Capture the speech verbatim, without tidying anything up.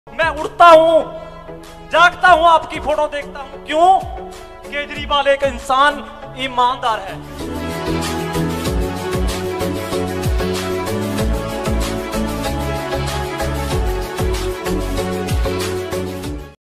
मैं उड़ता हूं, जागता हूं, आपकी फोटो देखता हूं। क्यों? केजरीवाल एक इंसान ईमानदार है।